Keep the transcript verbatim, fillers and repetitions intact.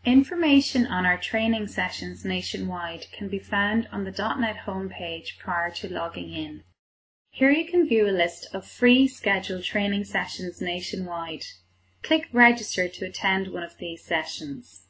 Information on our training sessions nationwide can be found on the dot net homepage prior to logging in. Here you can view a list of free scheduled training sessions nationwide. Click Register to attend one of these sessions.